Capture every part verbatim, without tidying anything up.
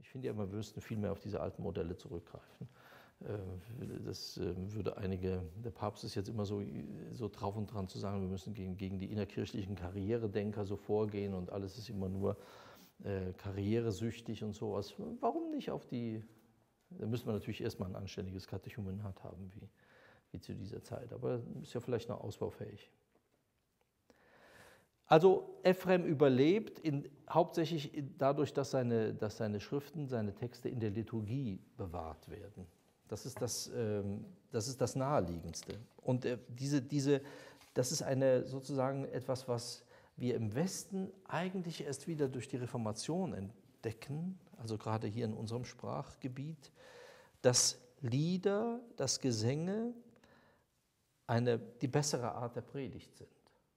Ich finde ja, wir müssten viel mehr auf diese alten Modelle zurückgreifen. Das würde einige, der Papst ist jetzt immer so, so drauf und dran zu sagen, wir müssen gegen, gegen die innerkirchlichen Karrieredenker so vorgehen und alles ist immer nur äh, karrieresüchtig und sowas. Warum nicht auf die, da müssen wir natürlich erstmal ein anständiges Katechumenat haben, wie, wie zu dieser Zeit, aber ist ja vielleicht noch ausbaufähig. Also Ephrem überlebt in, hauptsächlich dadurch, dass seine, dass seine Schriften, seine Texte in der Liturgie bewahrt werden. Das ist das, ähm, das ist das Naheliegendste. Und äh, diese, diese, das ist eine, sozusagen etwas, was wir im Westen eigentlich erst wieder durch die Reformation entdecken, also gerade hier in unserem Sprachgebiet, dass Lieder, dass Gesänge eine, die bessere Art der Predigt sind.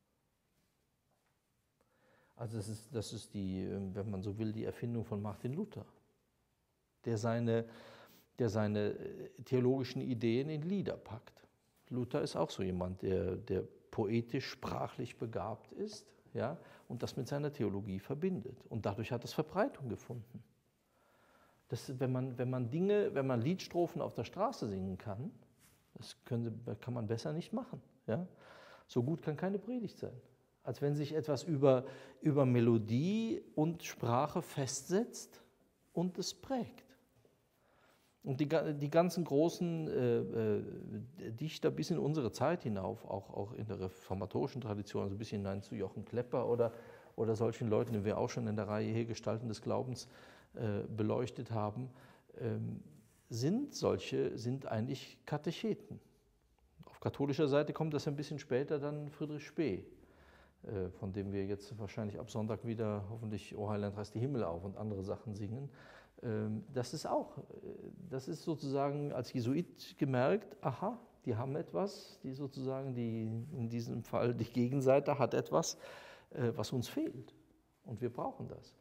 Also das ist, das ist die, wenn man so will, die Erfindung von Martin Luther, der seine, der seine theologischen Ideen in Lieder packt. Luther ist auch so jemand, der, der poetisch, sprachlich begabt ist, ja, und das mit seiner Theologie verbindet. Und dadurch hat es Verbreitung gefunden. Das, wenn man, wenn man Dinge, wenn man Liedstrophen auf der Straße singen kann, das können, kann man besser nicht machen. Ja? So gut kann keine Predigt sein. Als wenn sich etwas über, über Melodie und Sprache festsetzt und es prägt. Und die, die ganzen großen äh, äh, Dichter bis in unsere Zeit hinauf, auch, auch in der reformatorischen Tradition, also bis hinein zu Jochen Klepper oder, oder solchen Leuten, die wir auch schon in der Reihe hier Gestalten des Glaubens äh, beleuchtet haben, ähm, sind solche, sind eigentlich Katecheten. Auf katholischer Seite kommt das ein bisschen später dann Friedrich Spee, äh, von dem wir jetzt wahrscheinlich ab Sonntag wieder hoffentlich O Heiland reißt die Himmel auf und andere Sachen singen. Das ist auch, das ist sozusagen als Jesuit gemerkt, aha, die haben etwas, die sozusagen, die, in diesem Fall die Gegenseite hat etwas, was uns fehlt. Und wir brauchen das.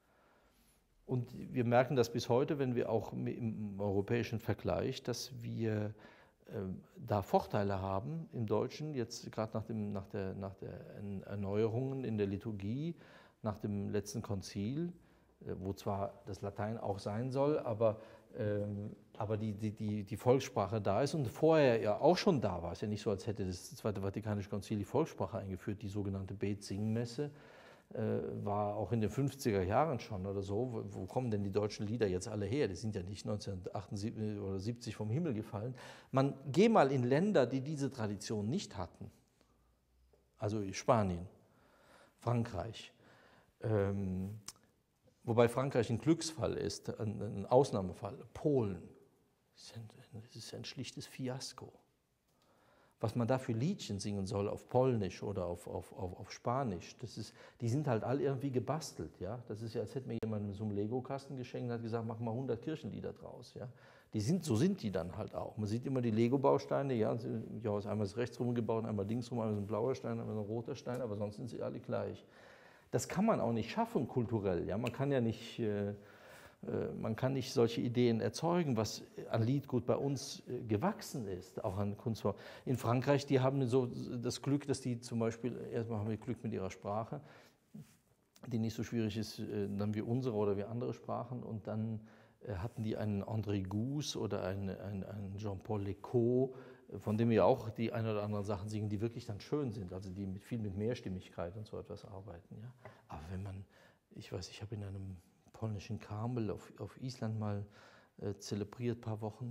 Und wir merken das bis heute, wenn wir auch im europäischen Vergleich, dass wir da Vorteile haben im Deutschen, jetzt gerade nach, dem, nach, der, nach der Erneuerungen in der Liturgie, nach dem letzten Konzil, wo zwar das Latein auch sein soll, aber, ähm, aber die, die, die Volkssprache da ist und vorher ja auch schon da war. Es ist ja nicht so, als hätte das Zweite Vatikanische Konzil die Volkssprache eingeführt. Die sogenannte Bet-Sing-Messe äh, war auch in den fünfziger Jahren schon oder so. Wo, wo kommen denn die deutschen Lieder jetzt alle her? Die sind ja nicht neunzehnhundertachtundsiebzig oder siebzig vom Himmel gefallen. Man geh mal in Länder, die diese Tradition nicht hatten. Also Spanien, Frankreich, ähm, wobei Frankreich ein Glücksfall ist, ein Ausnahmefall. Polen, das ist ein schlichtes Fiasko. Was man da für Liedchen singen soll auf Polnisch oder auf, auf, auf, auf Spanisch, das ist, die sind halt alle irgendwie gebastelt. Ja? Das ist ja, als hätte mir jemand so einen Lego-Kasten geschenkt und hat gesagt, mach mal hundert Kirchenlieder draus. Ja? Die sind, so sind die dann halt auch. Man sieht immer die Lego-Bausteine, ja, ja, einmal ist rechts rum gebaut, einmal links rum, einmal ist ein blauer Stein, einmal ein roter Stein, aber sonst sind sie alle gleich. Das kann man auch nicht schaffen kulturell. Ja? Man kann ja nicht, äh, man kann nicht solche Ideen erzeugen, was an Liedgut bei uns äh, gewachsen ist, auch an Kunstform. In Frankreich, die haben so das Glück, dass die zum Beispiel, erstmal haben wir Glück mit ihrer Sprache, die nicht so schwierig ist äh, dann wie unsere oder wie andere Sprachen, und dann äh, hatten die einen André Gousse oder einen, einen, einen Jean-Paul Lecaux, von dem wir auch die ein oder anderen Sachen singen, die wirklich dann schön sind, also die mit, viel mit Mehrstimmigkeit und so etwas arbeiten. Ja. Aber wenn man, ich weiß, ich habe in einem polnischen Karmel auf, auf Island mal äh, zelebriert, ein paar Wochen,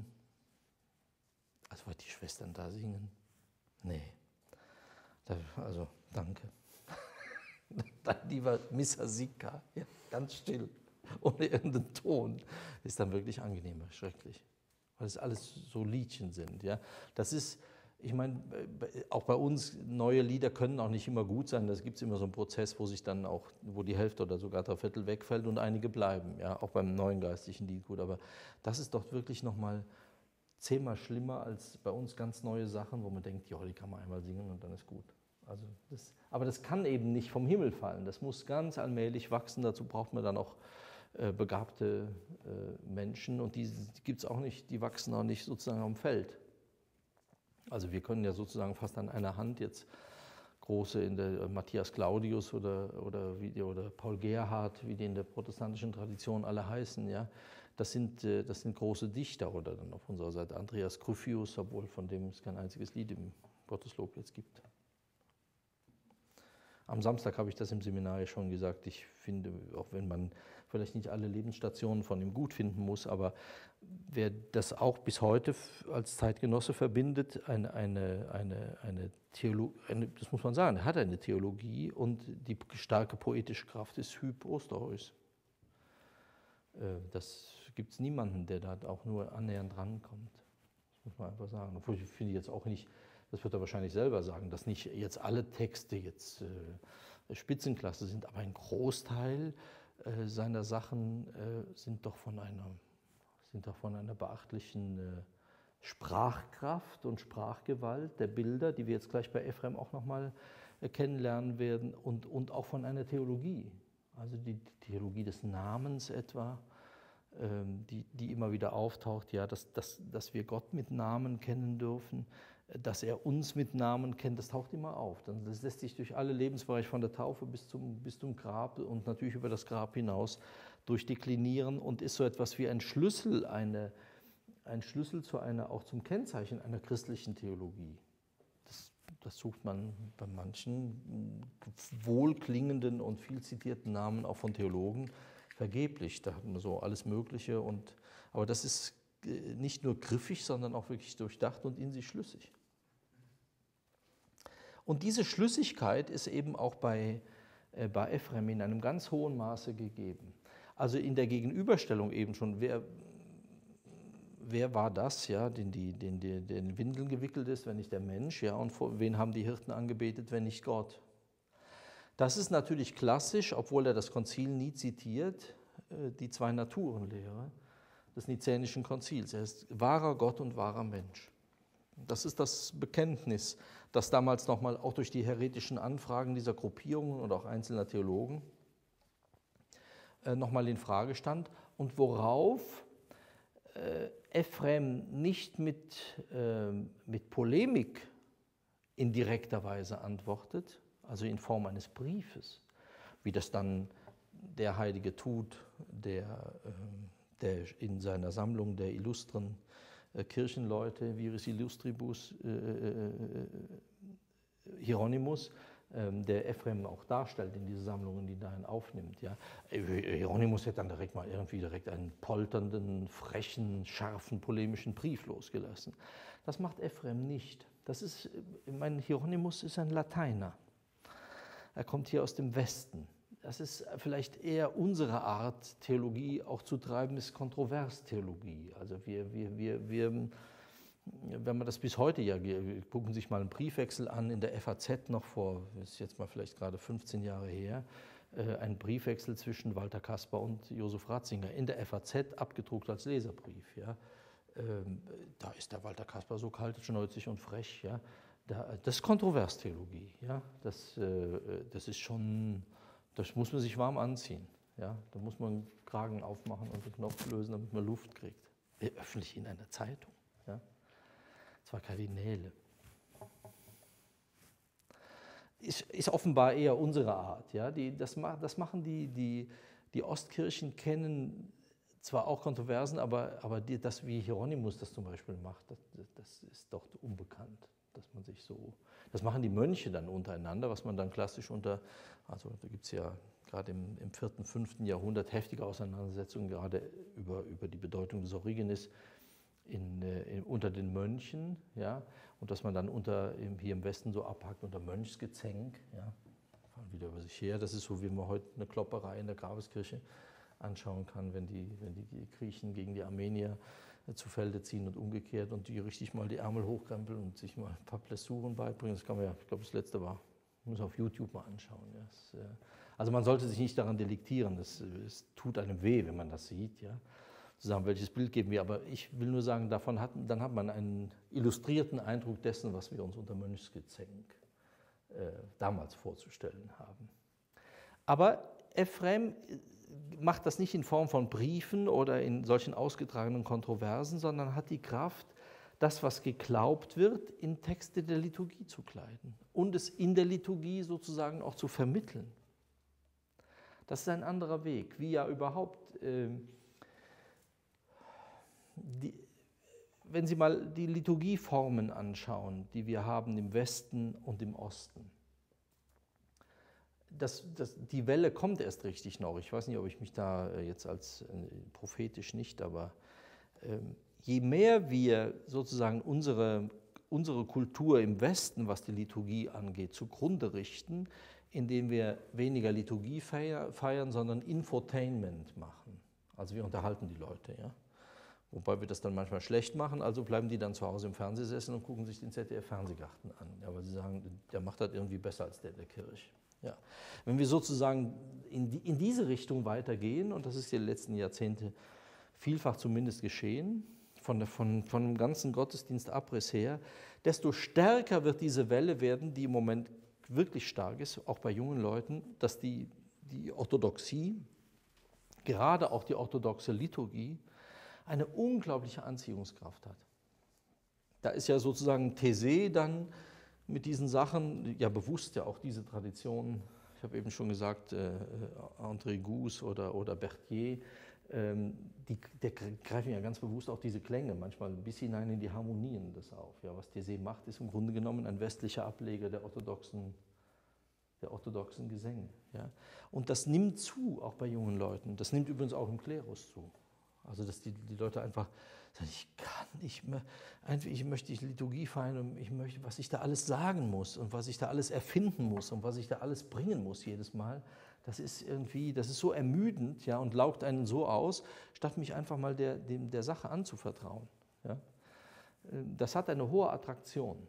also was die Schwestern da singen, nee, da, also danke. Dann lieber Missa Sika, ja, ganz still, ohne irgendeinen Ton, ist dann wirklich angenehmer, schrecklich. Weil es alles so Liedchen sind. Ja. Das ist, ich meine, auch bei uns, neue Lieder können auch nicht immer gut sein. Das gibt es immer so einen Prozess, wo sich dann auch, wo die Hälfte oder sogar drei Viertel wegfällt und einige bleiben, ja, auch beim neuen geistlichen Liedgut. Aber das ist doch wirklich nochmal zehnmal schlimmer als bei uns ganz neue Sachen, wo man denkt, ja, die kann man einmal singen und dann ist gut. Also das, aber das kann eben nicht vom Himmel fallen. Das muss ganz allmählich wachsen. Dazu braucht man dann auch begabte äh, Menschen, und die, die gibt es auch nicht, die wachsen auch nicht sozusagen am Feld. Also wir können ja sozusagen fast an einer Hand jetzt große, in der Matthias Claudius oder, oder, wie die, oder Paul Gerhardt, wie die in der protestantischen Tradition alle heißen, ja, das sind, das sind große Dichter, oder dann auf unserer Seite Andreas Gryphius, obwohl von dem es kein einziges Lied im Gotteslob jetzt gibt. Am Samstag habe ich das im Seminar ja schon gesagt, ich finde, auch wenn man vielleicht nicht alle Lebensstationen von ihm gut finden muss, aber wer das auch bis heute als Zeitgenosse verbindet, eine, eine, eine, eine Theologie, das muss man sagen, er hat eine Theologie und die starke poetische Kraft ist Huub Oosterhuis. Das gibt es niemanden, der da auch nur annähernd rankommt. Das muss man einfach sagen. Obwohl ich finde jetzt auch nicht, das wird er wahrscheinlich selber sagen, dass nicht jetzt alle Texte jetzt äh, Spitzenklasse sind, aber ein Großteil äh, seiner Sachen äh, sind, doch von einer, sind doch von einer beachtlichen äh, Sprachkraft und Sprachgewalt der Bilder, die wir jetzt gleich bei Ephrem auch nochmal äh, kennenlernen werden, und, und auch von einer Theologie. Also die Theologie des Namens etwa, ähm, die, die immer wieder auftaucht, ja, dass, dass, dass wir Gott mit Namen kennen dürfen, dass er uns mit Namen kennt, das taucht immer auf. Das lässt sich durch alle Lebensbereiche von der Taufe bis zum, bis zum Grab und natürlich über das Grab hinaus durchdeklinieren und ist so etwas wie ein Schlüssel, eine, ein Schlüssel zu einer, auch zum Kennzeichen einer christlichen Theologie. Das, das sucht man bei manchen wohlklingenden und viel zitierten Namen auch von Theologen vergeblich. Da hat man so alles Mögliche, und, aber das ist nicht nur griffig, sondern auch wirklich durchdacht und in sich schlüssig. Und diese Schlüssigkeit ist eben auch bei, äh, bei Ephrem in einem ganz hohen Maße gegeben. Also in der Gegenüberstellung eben schon, wer, wer war das, ja, den die den, den, den Windeln gewickelt ist, wenn nicht der Mensch, ja, und vor, wen haben die Hirten angebetet, wenn nicht Gott? Das ist natürlich klassisch, obwohl er das Konzil nie zitiert, äh, die Zwei-Naturen-Lehre des Nizänischen Konzils. Er ist wahrer Gott und wahrer Mensch. Das ist das Bekenntnis, das damals nochmal auch durch die heretischen Anfragen dieser Gruppierungen und auch einzelner Theologen äh, nochmal in Frage stand und worauf äh, Ephrem nicht mit, äh, mit Polemik in direkter Weise antwortet, also in Form eines Briefes, wie das dann der Heilige tut, der, äh, der in seiner Sammlung der illustren äh, Kirchenleute, Viris Illustribus, äh, äh, Hieronymus, äh, der Ephrem auch darstellt in diese Sammlungen, die dahin aufnimmt. Ja. Hieronymus hätte dann direkt mal irgendwie direkt einen polternden, frechen, scharfen, polemischen Brief losgelassen. Das macht Ephrem nicht. Das ist, ich meine, Hieronymus ist ein Lateiner. Er kommt hier aus dem Westen. Das ist vielleicht eher unsere Art, Theologie auch zu treiben, ist Kontroverstheologie. Also wir, wir, wir, wir, wenn man das bis heute ja, gucken Sie sich mal einen Briefwechsel an in der F A Z noch vor, das ist jetzt mal vielleicht gerade fünfzehn Jahre her, ein Briefwechsel zwischen Walter Kasper und Josef Ratzinger in der F A Z, abgedruckt als Leserbrief. Ja. Da ist der Walter Kasper so kalt, schneuzig und frech. Ja. Das ist Kontroverstheologie. Ja. Das, das ist schon... Das muss man sich warm anziehen. Ja? Da muss man den Kragen aufmachen und den Knopf lösen, damit man Luft kriegt. Öffentlich in einer Zeitung. Ja? Zwar Kardinäle. Ist, ist offenbar eher unsere Art. Ja? Die, das, das machen die, die, die Ostkirchen kennen zwar auch Kontroversen, aber, aber die, das, wie Hieronymus das zum Beispiel macht, das, das ist doch unbekannt. Dass man sich so, das machen die Mönche dann untereinander, was man dann klassisch unter, also da gibt es ja gerade im, im vierten, fünften Jahrhundert heftige Auseinandersetzungen, gerade über, über die Bedeutung des Origenes in, in, unter den Mönchen, ja, und dass man dann unter, hier im Westen so abhakt unter Mönchsgezänk, ja, fahren wieder über sich her. Das ist so, wie man heute eine Klopperei in der Grabeskirche anschauen kann, wenn die, wenn die Griechen gegen die Armenier zu Felde ziehen und umgekehrt und die richtig mal die Ärmel hochkrempeln und sich mal ein paar Blessuren beibringen. Das kann man ja, ich glaube, das letzte war, muss man auf YouTube mal anschauen. Ja. Das, also man sollte sich nicht daran delektieren, das, es tut einem weh, wenn man das sieht. Ja. Zu sagen, welches Bild geben wir, aber ich will nur sagen, davon hat, dann hat man einen illustrierten Eindruck dessen, was wir uns unter Mönchsgezänk äh, damals vorzustellen haben. Aber Ephrem macht das nicht in Form von Briefen oder in solchen ausgetragenen Kontroversen, sondern hat die Kraft, das, was geglaubt wird, in Texte der Liturgie zu kleiden und es in der Liturgie sozusagen auch zu vermitteln. Das ist ein anderer Weg, wie ja überhaupt, äh, die, wenn Sie mal die Liturgieformen anschauen, die wir haben im Westen und im Osten. Das, das, die Welle kommt erst richtig noch. Ich weiß nicht, ob ich mich da jetzt als äh, prophetisch nicht, aber äh, je mehr wir sozusagen unsere, unsere Kultur im Westen, was die Liturgie angeht, zugrunde richten, indem wir weniger Liturgie feiern, sondern Infotainment machen. Also wir unterhalten die Leute, ja. Wobei wir das dann manchmal schlecht machen, also bleiben die dann zu Hause im Fernsehsessel und gucken sich den Z D F-Fernsehgarten an. Ja, weil sie sagen, der macht das irgendwie besser als der in der Kirche. Ja. Wenn wir sozusagen in, die, in diese Richtung weitergehen, und das ist die letzten Jahrzehnte vielfach zumindest geschehen, von, der, von, von dem ganzen Gottesdienstabriss her, desto stärker wird diese Welle werden, die im Moment wirklich stark ist, auch bei jungen Leuten, dass die, die Orthodoxie, gerade auch die orthodoxe Liturgie, eine unglaubliche Anziehungskraft hat. Da ist ja sozusagen Thésée dann mit diesen Sachen, ja bewusst ja auch diese Tradition, ich habe eben schon gesagt, äh, André Guz oder, oder Berthier, ähm, die, die greifen ja ganz bewusst auch diese Klänge, manchmal bis hinein in die Harmonien das auf. Ja, was Thésée macht, ist im Grunde genommen ein westlicher Ableger der orthodoxen, der orthodoxen Gesänge. Ja. Und das nimmt zu, auch bei jungen Leuten. Das nimmt übrigens auch im Klerus zu. Also dass die, die Leute einfach sagen, ich kann nicht mehr, ich möchte die Liturgie feiern und ich möchte, was ich da alles sagen muss und was ich da alles erfinden muss und was ich da alles bringen muss jedes Mal, das ist irgendwie, das ist so ermüdend, ja, und laugt einen so aus, statt mich einfach mal der, dem, der Sache anzuvertrauen. Ja. Das hat eine hohe Attraktion.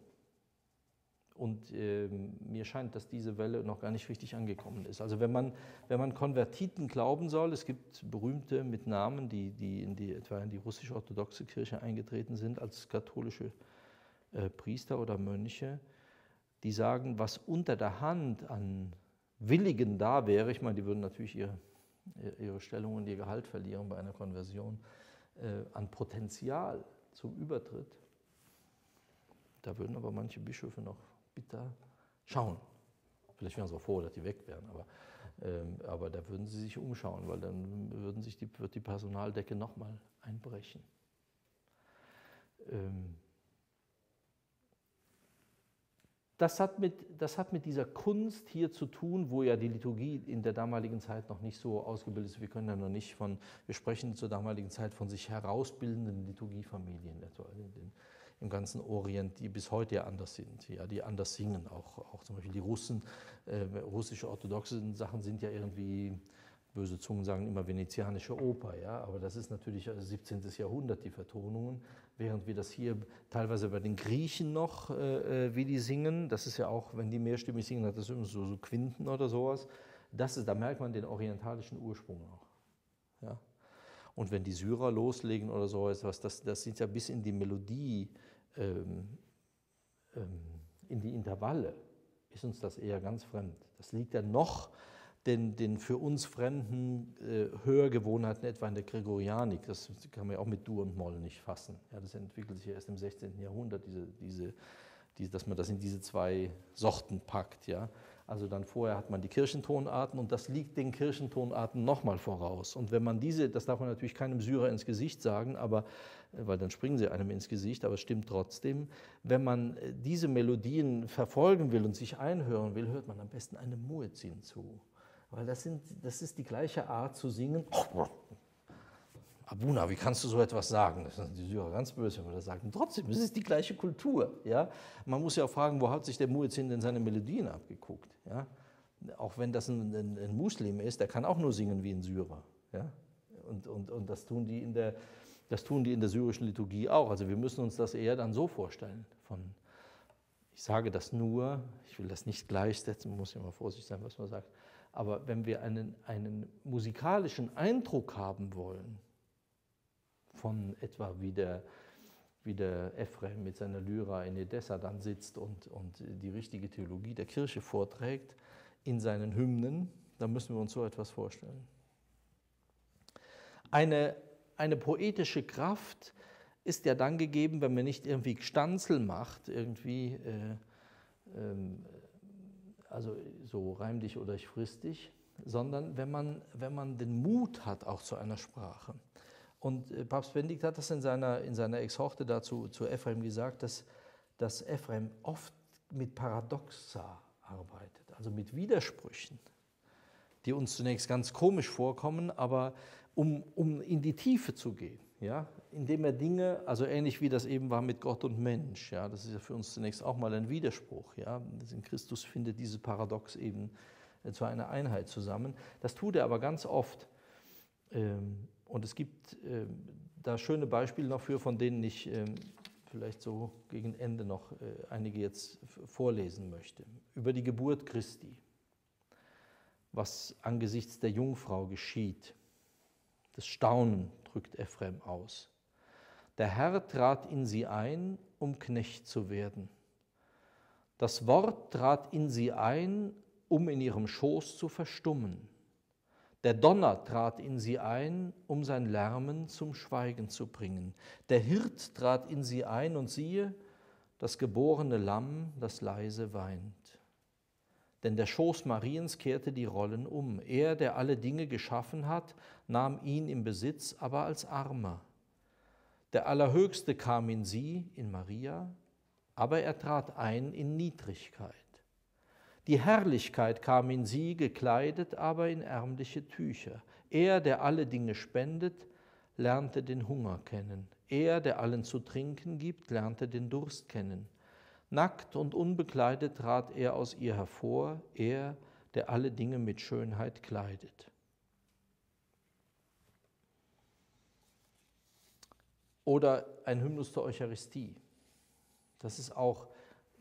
Und äh, mir scheint, dass diese Welle noch gar nicht richtig angekommen ist. Also wenn man, wenn man Konvertiten glauben soll, es gibt berühmte mit Namen, die, die, in die etwa in die russisch-orthodoxe Kirche eingetreten sind als katholische äh, Priester oder Mönche, die sagen, was unter der Hand an Willigen da wäre, ich meine, die würden natürlich ihre, ihre Stellung und ihr Gehalt verlieren bei einer Konversion, äh, an Potenzial zum Übertritt, da würden aber manche Bischöfe noch bitter schauen. Vielleicht wären sie auch froh, dass die weg wären, aber, ähm, aber da würden sie sich umschauen, weil dann würden sich die, wird die Personaldecke nochmal einbrechen. Ähm, das, hat mit, das hat mit dieser Kunst hier zu tun, wo ja die Liturgie in der damaligen Zeit noch nicht so ausgebildet ist. Wir können ja noch nicht von, wir sprechen zur damaligen Zeit von sich herausbildenden Liturgiefamilien etwa in den, im ganzen Orient, die bis heute ja anders sind, ja, die anders singen, auch, auch zum Beispiel die Russen, äh, russische orthodoxe Sachen sind ja irgendwie, böse Zungen sagen immer venezianische Oper, ja, aber das ist natürlich siebzehnten Jahrhundert, die Vertonungen, während wir das hier teilweise bei den Griechen noch, äh, wie die singen, das ist ja auch, wenn die mehrstimmig singen, hat das immer so, so Quinten oder sowas, das ist, da merkt man den orientalischen Ursprung auch, ja. Und wenn die Syrer loslegen oder so etwas, das, das sind ja bis in die Melodie, ähm, ähm, in die Intervalle, ist uns das eher ganz fremd. Das liegt ja noch den, den für uns fremden äh, Hörgewohnheiten, etwa in der Gregorianik, das kann man ja auch mit Dur und Moll nicht fassen. Ja, das entwickelt sich ja erst im sechzehnten Jahrhundert, diese, diese, diese, dass man das in diese zwei Sorten packt. Ja. Also dann vorher hat man die Kirchentonarten und das liegt den Kirchentonarten nochmal voraus. Und wenn man diese, das darf man natürlich keinem Syrer ins Gesicht sagen, aber, weil dann springen sie einem ins Gesicht, aber es stimmt trotzdem, wenn man diese Melodien verfolgen will und sich einhören will, hört man am besten einem Muezzin zu. Weil das, sind, das ist die gleiche Art zu singen. Abuna, wie kannst du so etwas sagen? Das sind die Syrer ganz böse, wenn man das sagt. Und trotzdem, es ist die gleiche Kultur. Ja? Man muss ja auch fragen, wo hat sich der Muezzin denn seine Melodien abgeguckt? Ja? Auch wenn das ein, ein, ein Muslim ist, der kann auch nur singen wie ein Syrer. Ja? Und, und, und das, tun die in der, das tun die in der syrischen Liturgie auch. Also wir müssen uns das eher dann so vorstellen. Von, ich sage das nur, ich will das nicht gleichsetzen, man muss ja mal vorsichtig sein, was man sagt. Aber wenn wir einen, einen musikalischen Eindruck haben wollen, von etwa wie der, wie der Ephrem mit seiner Lyra in Edessa dann sitzt und, und die richtige Theologie der Kirche vorträgt in seinen Hymnen, dann müssen wir uns so etwas vorstellen. Eine, eine poetische Kraft ist ja dann gegeben, wenn man nicht irgendwie Gstanzel macht, irgendwie, äh, ähm, also so reim dich oder ich friss dich, sondern wenn man, wenn man den Mut hat auch zu einer Sprache. Und äh, Papst Benedikt hat das in seiner, in seiner Exhorte dazu zu Ephrem gesagt, dass, dass Ephrem oft mit Paradoxa arbeitet, also mit Widersprüchen, die uns zunächst ganz komisch vorkommen, aber um, um in die Tiefe zu gehen, ja, indem er Dinge, also ähnlich wie das eben war mit Gott und Mensch, ja, das ist ja für uns zunächst auch mal ein Widerspruch, ja, in Christus findet dieses Paradox eben zu einer Einheit zusammen. Das tut er aber ganz oft, und es gibt da schöne Beispiele noch für, von denen ich vielleicht so gegen Ende noch einige jetzt vorlesen möchte, über die Geburt Christi, was angesichts der Jungfrau geschieht. Das Staunen drückt Ephrem aus. Der Herr trat in sie ein, um Knecht zu werden. Das Wort trat in sie ein, um in ihrem Schoß zu verstummen. Der Donner trat in sie ein, um sein Lärmen zum Schweigen zu bringen. Der Hirt trat in sie ein und siehe, das geborene Lamm, das leise weint. Denn der Schoß Mariens kehrte die Rollen um. Er, der alle Dinge geschaffen hat, nahm ihn in Besitz, aber als Armer. Der Allerhöchste kam in sie, in Maria, aber er trat ein in Niedrigkeit. Die Herrlichkeit kam in sie, gekleidet, aber in ärmliche Tücher. Er, der alle Dinge spendet, lernte den Hunger kennen. Er, der allen zu trinken gibt, lernte den Durst kennen. Nackt und unbekleidet trat er aus ihr hervor, er, der alle Dinge mit Schönheit kleidet. Oder ein Hymnus zur Eucharistie. Das ist auch,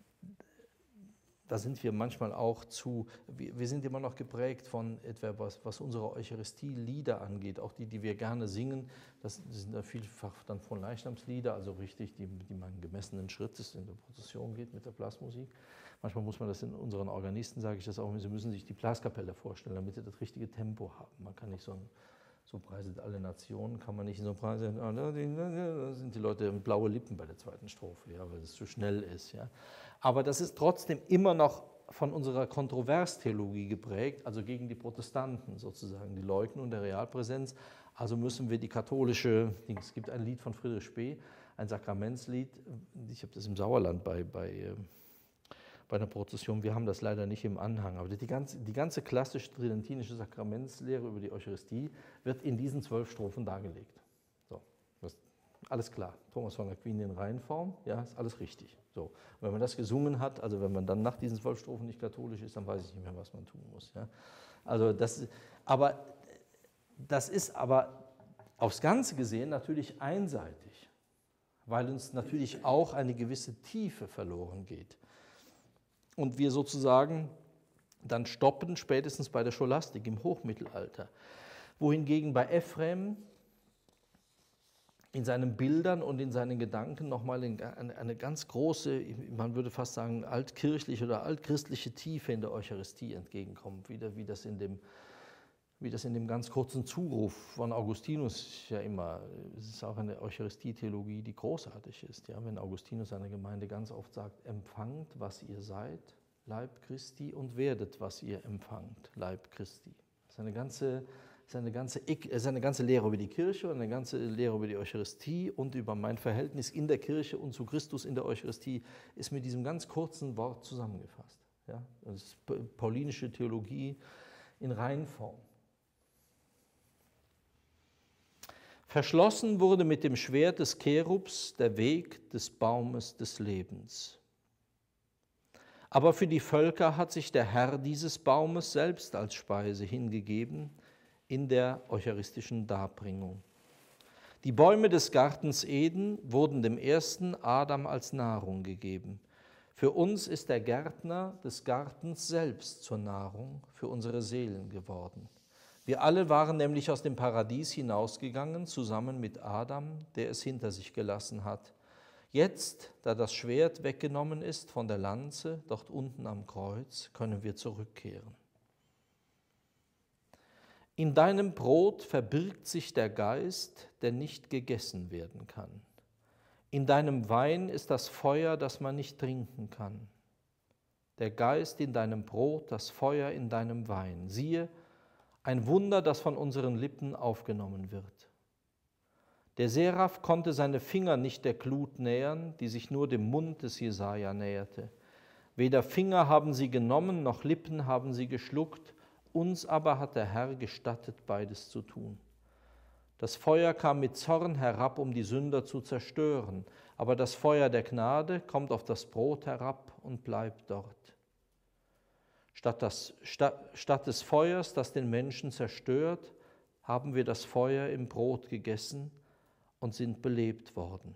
da sind wir manchmal auch zu, wir, wir sind immer noch geprägt von etwa, was, was unsere Eucharistie-Lieder angeht, auch die, die wir gerne singen, das sind da vielfach dann von Leichnamslieder, also richtig, die, die man in gemessenen Schrittes in der Prozession geht mit der Blasmusik. Manchmal muss man das in unseren Organisten, sage ich das auch, sie müssen sich die Blaskapelle vorstellen, damit sie das richtige Tempo haben. Man kann nicht so ein So preiset alle Nationen, kann man nicht so preisen, da sind die Leute blaue Lippen bei der zweiten Strophe, ja, weil es zu schnell ist. Ja. Aber das ist trotzdem immer noch von unserer Kontroverstheologie geprägt, also gegen die Protestanten sozusagen, die Leugnung der Realpräsenz. Also müssen wir die katholische, es gibt ein Lied von Friedrich Spee, ein Sakramentslied, ich habe das im Sauerland bei, bei bei einer Prozession, wir haben das leider nicht im Anhang, aber die ganze, die ganze klassische tridentinische Sakramentslehre über die Eucharistie wird in diesen zwölf Strophen dargelegt. So, das ist alles klar. Thomas von Aquin in Reihenform, ja, ist alles richtig. So, und wenn man das gesungen hat, also wenn man dann nach diesen zwölf Strophen nicht katholisch ist, dann weiß ich nicht mehr, was man tun muss. Ja. Also das, aber das ist aber aufs Ganze gesehen natürlich einseitig, weil uns natürlich auch eine gewisse Tiefe verloren geht. Und wir sozusagen dann stoppen, spätestens bei der Scholastik im Hochmittelalter. Wohingegen bei Ephrem in seinen Bildern und in seinen Gedanken nochmal eine ganz große, man würde fast sagen, altkirchliche oder altchristliche Tiefe in der Eucharistie entgegenkommt, wieder wie das in dem, wie das in dem ganz kurzen Zuruf von Augustinus ja immer, es ist auch eine Eucharistie-Theologie, die großartig ist, ja, wenn Augustinus seiner Gemeinde ganz oft sagt, empfangt, was ihr seid, Leib Christi, und werdet, was ihr empfangt, Leib Christi. Das ist eine ganze, das ist eine ganze, das ist eine ganze Lehre über die Kirche und eine ganze Lehre über die Eucharistie und über mein Verhältnis in der Kirche und zu Christus in der Eucharistie, ist mit diesem ganz kurzen Wort zusammengefasst. Ja, das ist paulinische Theologie in Reinform. Verschlossen wurde mit dem Schwert des Cherubs der Weg des Baumes des Lebens. Aber für die Völker hat sich der Herr dieses Baumes selbst als Speise hingegeben in der eucharistischen Darbringung. Die Bäume des Gartens Eden wurden dem ersten Adam als Nahrung gegeben. Für uns ist der Gärtner des Gartens selbst zur Nahrung für unsere Seelen geworden. Wir alle waren nämlich aus dem Paradies hinausgegangen, zusammen mit Adam, der es hinter sich gelassen hat. Jetzt, da das Schwert weggenommen ist von der Lanze, dort unten am Kreuz, können wir zurückkehren. In deinem Brot verbirgt sich der Geist, der nicht gegessen werden kann. In deinem Wein ist das Feuer, das man nicht trinken kann. Der Geist in deinem Brot, das Feuer in deinem Wein. Siehe, ein Wunder, das von unseren Lippen aufgenommen wird. Der Seraph konnte seine Finger nicht der Glut nähern, die sich nur dem Mund des Jesaja näherte. Weder Finger haben sie genommen, noch Lippen haben sie geschluckt, uns aber hat der Herr gestattet, beides zu tun. Das Feuer kam mit Zorn herab, um die Sünder zu zerstören, aber das Feuer der Gnade kommt auf das Brot herab und bleibt dort. Statt, das, statt, statt des Feuers, das den Menschen zerstört, haben wir das Feuer im Brot gegessen und sind belebt worden.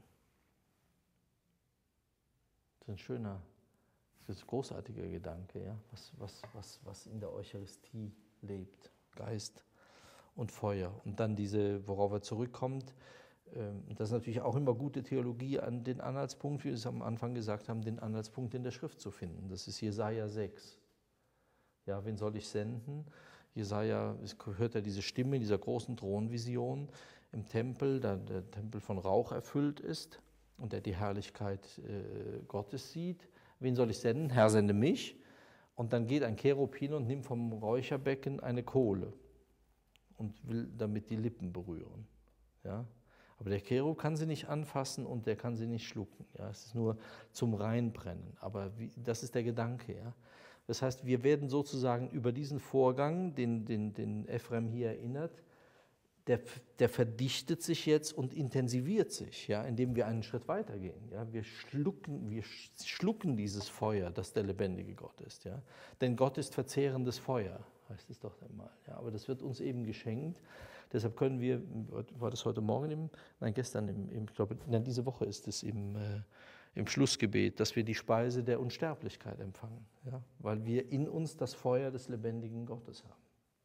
Das ist ein schöner, das ist ein großartiger Gedanke, ja? was, was, was, was in der Eucharistie lebt, Geist und Feuer. Und dann diese, worauf er zurückkommt, das ist natürlich auch immer gute Theologie, an den Anhaltspunkt, wie wir es am Anfang gesagt haben, den Anhaltspunkt in der Schrift zu finden. Das ist Jesaja sechs. Ja, wen soll ich senden? Jesaja hört ja diese Stimme in dieser großen Thronvision im Tempel, da der Tempel von Rauch erfüllt ist und er die Herrlichkeit äh, Gottes sieht. Wen soll ich senden? Herr, sende mich. Und dann geht ein Cherub hin und nimmt vom Räucherbecken eine Kohle und will damit die Lippen berühren. Ja? Aber der Cherub kann sie nicht anfassen und der kann sie nicht schlucken. Ja? Es ist nur zum Reinbrennen. Aber wie, das ist der Gedanke. Ja? Das heißt, wir werden sozusagen über diesen Vorgang, den, den, den Ephrem hier erinnert, der, der verdichtet sich jetzt und intensiviert sich, ja, indem wir einen Schritt weitergehen. Ja. Wir, schlucken, wir schlucken dieses Feuer, das der lebendige Gott ist. Ja. Denn Gott ist verzehrendes Feuer, heißt es doch einmal. Ja. Aber das wird uns eben geschenkt. Deshalb können wir, war das heute Morgen, im, nein gestern, im, im, ich glaube, nein, diese Woche ist es im, äh, im Schlussgebet, dass wir die Speise der Unsterblichkeit empfangen, ja. Weil wir in uns das Feuer des lebendigen Gottes haben.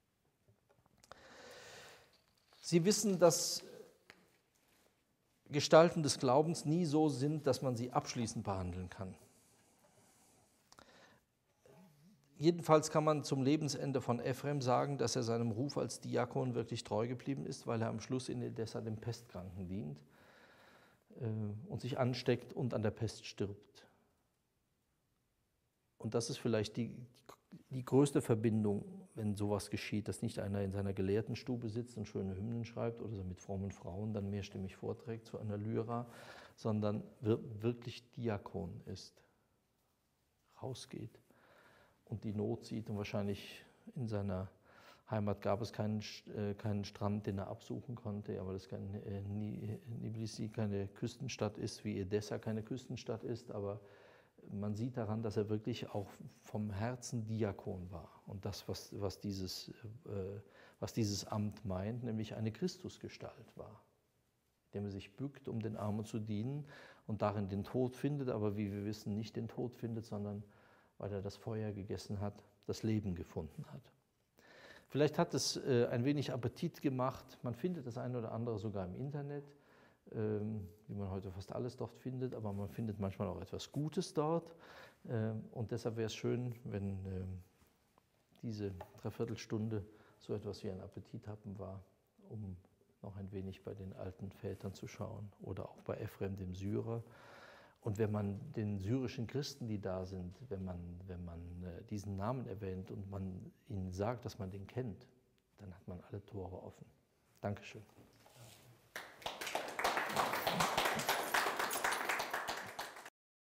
Sie wissen, dass Gestalten des Glaubens nie so sind, dass man sie abschließend behandeln kann. Jedenfalls kann man zum Lebensende von Ephrem sagen, dass er seinem Ruf als Diakon wirklich treu geblieben ist, weil er am Schluss in Edessa dem Pestkranken dient äh, und sich ansteckt und an der Pest stirbt. Und das ist vielleicht die, die größte Verbindung, wenn sowas geschieht, dass nicht einer in seiner Gelehrtenstube sitzt und schöne Hymnen schreibt oder so mit frommen Frauen dann mehrstimmig vorträgt zu einer Lyra, sondern wirklich Diakon ist, rausgeht und die Not sieht. Und wahrscheinlich in seiner Heimat gab es keinen, äh, keinen Strand, den er absuchen konnte, aber das kein, äh, Tbilisi keine Küstenstadt ist, wie Edessa keine Küstenstadt ist, aber man sieht daran, dass er wirklich auch vom Herzen Diakon war. Und das, was, was, dieses, äh, was dieses Amt meint, nämlich eine Christusgestalt war, indem er sich bückt, um den Armen zu dienen und darin den Tod findet, aber wie wir wissen, nicht den Tod findet, sondern weil er das Feuer gegessen hat, das Leben gefunden hat. Vielleicht hat es äh, ein wenig Appetit gemacht. Man findet das eine oder andere sogar im Internet, wie man heute fast alles dort findet, aber man findet manchmal auch etwas Gutes dort. Und deshalb wäre es schön, wenn diese Dreiviertelstunde so etwas wie ein Appetithappen war, um noch ein wenig bei den alten Vätern zu schauen oder auch bei Ephrem, dem Syrer. Und wenn man den syrischen Christen, die da sind, wenn man, wenn man diesen Namen erwähnt und man ihnen sagt, dass man den kennt, dann hat man alle Tore offen. Dankeschön.